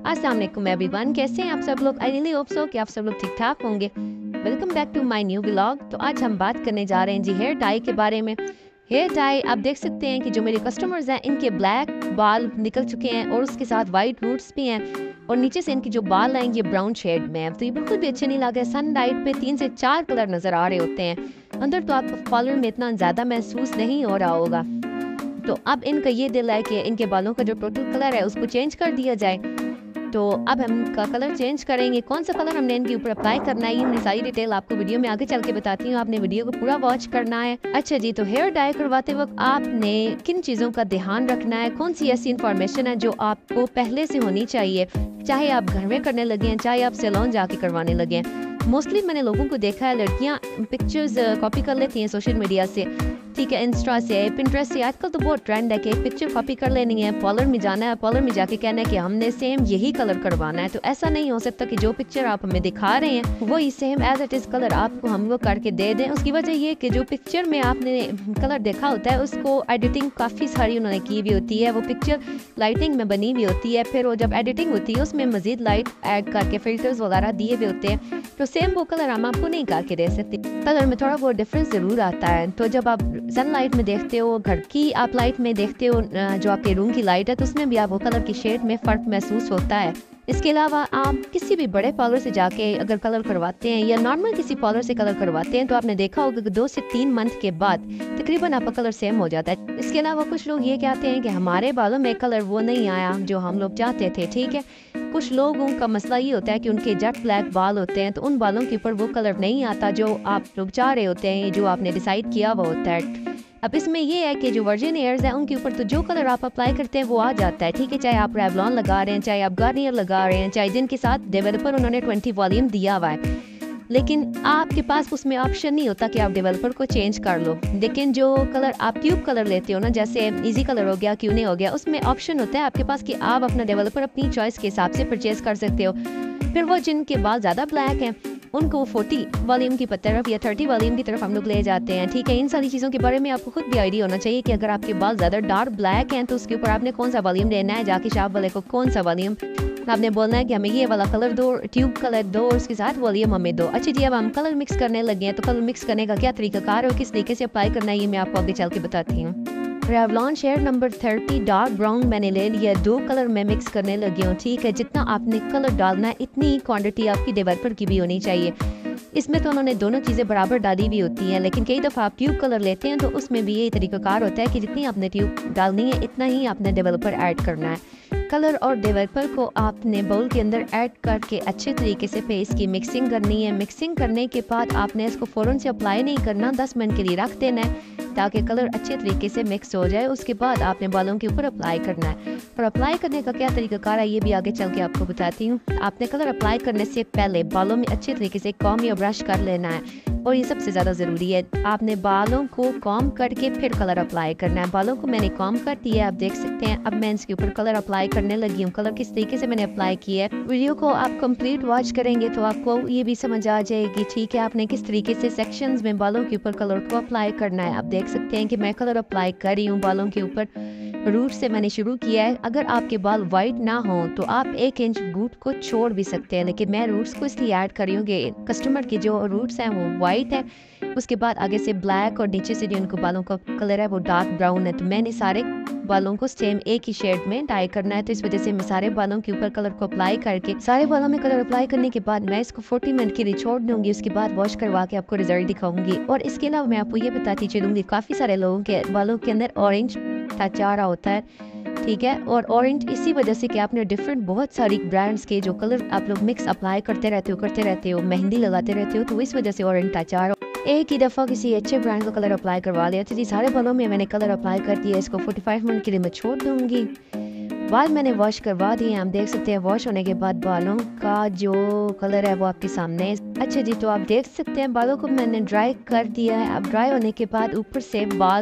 अस्सलाम वालेकुम एवरीवन, कैसे हैं आप सब लोग। आई रियली होप सो कि आप सब लोग ठीक ठाक होंगे। Welcome back to my new vlog. तो आज हम बात करने जा रहे हैं जी हेयर डाई के बारे में। हेयर डाई आप देख सकते हैं कि जो मेरे कस्टमर्स हैं इनके ब्लैक बाल निकल चुके हैं और उसके साथ वाइट रूट्स भी हैं और नीचे से इनकी जो बाल हैं ये ब्राउन शेड में है। तो ये बिल्कुल भी अच्छे नहीं लग रहे। सनलाइट पे 3 से 4 कलर नजर आ रहे होते हैं, अंदर तो आपको पार्लर में इतना ज़्यादा महसूस नहीं हो रहा होगा। तो अब इनका ये दिल है कि इनके बालों का जो टोटल कलर है उसको चेंज कर दिया जाए। तो अब हम इनका कलर चेंज करेंगे। कौन सा कलर हमने इनके ऊपर अप्लाई करना है, ये मैं सारी डिटेल आपको वीडियो में आगे चल के बताती हूँ। आपने वीडियो को पूरा वॉच करना है। अच्छा जी, तो हेयर डाई करवाते वक्त आपने किन चीज़ों का ध्यान रखना है, कौन सी ऐसी इन्फॉर्मेशन है जो आपको पहले से होनी चाहिए, चाहे आप घर में करने लगे हैं चाहे आप सैलून जाके करवाने लगे हैं। मोस्टली मैंने लोगों को देखा है लड़कियां पिक्चर्स कॉपी कर लेती हैं सोशल मीडिया से, ठीक है, इंस्टा से, पिंटरेस्ट से। आजकल तो बहुत ट्रेंड है कि पिक्चर कॉपी कर लेनी है, पार्लर में जाना है, पार्लर में जाके कहना है कि हमने सेम यही कलर करवाना है। तो ऐसा नहीं हो सकता कि जो पिक्चर आप हमें दिखा रहे हैं वही same as it is colour आपको हम वो करके दे दें। उसकी वजह ये कि जो पिक्चर में आपने कलर देखा होता है उसको एडिटिंग काफ़ी सारी उन्होंने की हुई होती है, वो पिक्चर लाइटिंग में बनी हुई होती है, फिर वो जब एडिटिंग होती है उसमें मजीद लाइट ऐड करके फिल्टर्स वगैरह दिए हुए होते हैं। तो सेम वो कलर हम आपको नहीं करके दे सकते। कलर में थोड़ा बहुत डिफरेंस ज़रूर आता है। तो जब आप सनलाइट में देखते हो, घर की आप लाइट में देखते हो, जो आपके रूम की लाइट है, तो उसमें भी आपको कलर की शेड में फ़र्क महसूस होता है। इसके अलावा आप किसी भी बड़े पार्लर से जाके अगर कलर करवाते हैं या नॉर्मल किसी पार्लर से कलर करवाते हैं तो आपने देखा होगा कि 2 से 3 मंथ के बाद तकरीबन आपका कलर सेम हो जाता है। इसके अलावा कुछ लोग ये कहते हैं कि हमारे बालों में कलर वो नहीं आया जो हम लोग चाहते थे, ठीक है। कुछ लोगों का मसला ये होता है कि उनके जेट ब्लैक बाल होते हैं तो उन बालों के ऊपर वो कलर नहीं आता जो आप लोग चाह रहे होते हैं, जो आपने डिसाइड किया हुआ होता है। अब इसमें ये है कि जो वर्जिन हेयर्स हैं उनके ऊपर तो जो कलर आप अप्लाई करते हैं वो आ जाता है, ठीक है। चाहे आप रेवलॉन लगा रहे हैं, चाहे आप गार्नियर लगा रहे हैं, चाहे जिनके साथ डेवलपर उन्होंने 20 वॉल्यूम दिया हुआ है, लेकिन आपके पास उसमें ऑप्शन नहीं होता कि आप डेवलपर को चेंज कर लो। लेकिन जो कलर आप ट्यूब कलर लेते हो ना, जैसे इजी कलर हो गया, क्यूने हो गया, उसमें ऑप्शन होता है आपके पास कि आप अपना डेवलपर अपनी चॉइस के हिसाब से परचेज कर सकते हो। फिर वो जिनके बाल ज़्यादा ब्लैक हैं उनको 40 वॉल्यूम की तरफ या 30 वॉल्यूम की तरफ हम लोग ले जाते हैं, ठीक है। इन सारी चीज़ों के बारे में आपको खुद भी आइडिया होना चाहिए कि अगर आपके बाल ज़्यादा डार्क ब्लैक हैं तो उसके ऊपर आपने कौन सा वॉल्यूम लेना है। जाके शॉप वाले को कौन सा वॉल्यूम आपने बोलना है कि हमें ये वाला कलर दो, ट्यूब कलर दो और उसके साथ वॉल्यूम हमें दो। अच्छा जी, अब हम कलर मिक्स करने लगे हैं। तो कलर मिक्स करने का क्या तरीकाकार है और किस तरीके से अप्लाई करना है ये मैं आपको आगे चल के बताती हूँ। Revlon shade number 30 dark brown मैंने ले लिया, 2 कलर में मिक्स करने लगी हूँ, ठीक है। जितना आपने कलर डालना है इतनी क्वांटिटी आपकी डेवलपर की भी होनी चाहिए। इसमें तो उन्होंने दोनों चीज़ें बराबर डाली भी होती हैं, लेकिन कई दफ़ा आप ट्यूब कलर लेते हैं तो उसमें भी यही तरीकाकार होता है कि जितनी आपने ट्यूब डालनी है इतना ही आपने डेवलपर ऐड करना है। कलर और डेवलपर को आपने बाउल के अंदर ऐड करके अच्छे तरीके से पेस्ट की मिक्सिंग करनी है। मिक्सिंग करने के बाद आपने इसको फ़ौरन से अप्लाई नहीं करना, 10 मिनट के लिए रख देना है ताकि कलर अच्छे तरीके से मिक्स हो जाए। उसके बाद आपने बालों के ऊपर अप्लाई करना है। और अप्लाई करने का क्या तरीकाकार है ये भी आगे चल के आपको बताती हूँ। आपने कलर अप्लाई करने से पहले बालों में अच्छे तरीके से कॉम या ब्रश कर लेना है और ये सबसे ज़्यादा ज़रूरी है। आपने बालों को कॉम करके फिर कलर अप्लाई करना है। बालों को मैंने कॉम कर दिया है, आप देख सकते हैं। अब मैं इसके ऊपर कलर अप्लाई करने लगी हूँ। कलर किस तरीके से मैंने अप्लाई किया है, वीडियो को आप कंप्लीट वॉच करेंगे तो आपको ये भी समझ आ जाएगी, ठीक है। आपने किस तरीके से सेक्शंस में बालों के ऊपर कलर को अप्लाई करना है। आप देख सकते हैं कि मैं कलर अप्लाई कर रही हूँ बालों के ऊपर। रूट से मैंने शुरू किया है। अगर आपके बाल वाइट ना हो तो आप 1 इंच रूट को छोड़ भी सकते हैं, लेकिन मैं रूट्स को इसलिए ऐड कर रही हूँ कि कस्टमर के जो रूट्स हैं वो वाइट है, उसके बाद आगे से ब्लैक और नीचे से जो उनको बालों का कलर है वो डार्क ब्राउन है। तो मैंने सारे बालों को सेम एक ही शेड में डाई करना है, तो इस वजह से मैं सारे बालों के ऊपर कलर को अप्लाई करके सारे बालों में कलर अप्लाई करने के बाद मैं इसको 40 मिनट के लिए छोड़ दूंगी। उसके बाद वॉश करवा के आपको रिजल्ट दिखाऊंगी। और इसके अलावा मैं आपको ये बताती चलूंगी, काफ़ी सारे लोगों के बालों के अंदर ऑरेंज टच आ रहा होता है, ठीक है। और ऑरेंज इसी वजह से कि आपने डिफरेंट बहुत सारी ब्रांड्स के जो कलर आप लोग मिक्स अप्लाई करते रहते हो, मेहंदी लगाते रहते हो, तो इस वजह से ऑरेंज टच आ रहा हो। एक ही दफ़ा किसी अच्छे ब्रांड का कलर अप्लाई करवा लिया। तो जी सारे बालों में मैंने कलर अप्लाई कर दिया। इसको 45 मिनट के लिए मैं छोड़ दूंगी। बाल मैंने वॉश करवा दिए, हम देख सकते हैं। वॉश होने के बाद बालों का जो कलर है वो आपके सामने है। अच्छा जी, तो आप देख सकते हैं बालों को मैंने ड्राई कर दिया है। अब ड्राई होने के बाद ऊपर से बाल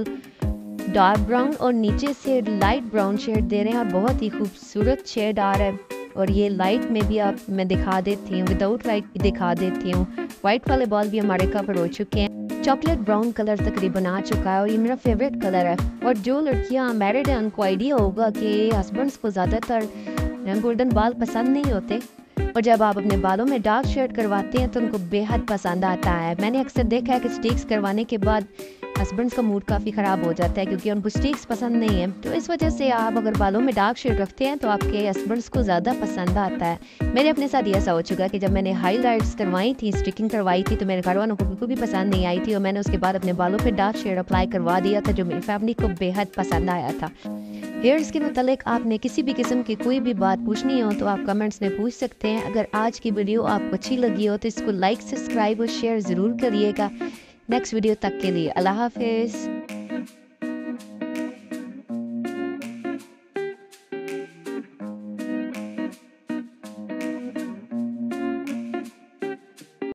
डार्क ब्राउन और नीचे से लाइट ब्राउन शेड दे रहे हैं और बहुत ही खूबसूरत शेड आ रहा है। और ये लाइट में भी आप मैं दिखा देती हूँ, विदाउट लाइट भी दिखा देती हूँ। वाइट वाले बाल भी हमारे कवर हो चुके हैं। चॉकलेट ब्राउन कलर तकरीबन आ चुका है और ये मेरा फेवरेट कलर है। और जो लड़कियां मैरिड हैं उनको आइडिया होगा कि हस्बैंड्स को ज़्यादातर गोल्डन बाल पसंद नहीं होते, और जब आप अपने बालों में डार्क शेड करवाते हैं तो उनको बेहद पसंद आता है। मैंने अक्सर देखा है कि स्टिक्स करवाने के बाद हस्बैंड्स का मूड काफ़ी ख़राब हो जाता है क्योंकि उनको स्टिक्स पसंद नहीं है। तो इस वजह से आप अगर बालों में डार्क शेड रखते हैं तो आपके हस्बैंड्स को ज़्यादा पसंद आता है। मेरे अपने साथ ऐसा हो चुका है कि जब मैंने हाईलाइट्स करवाई थी, स्टिकिंग करवाई थी, तो मेरे घर वालों को बिल्कुल भी पसंद नहीं आई थी, और मैंने उसके बाद अपने बालों पर डार्क शेड अप्लाई करवा दिया था, जो मेरी फैमिली को बेहद पसंद आया था। हेयर्स के मतलब आपने किसी भी किस्म की कोई भी बात पूछनी हो तो आप कमेंट्स में पूछ सकते हैं। अगर आज की वीडियो आपको अच्छी लगी हो तो इसको लाइक, सब्सक्राइब और शेयर ज़रूर करिएगा। नेक्स्ट वीडियो तक के लिए अल्लाह हाफिज़।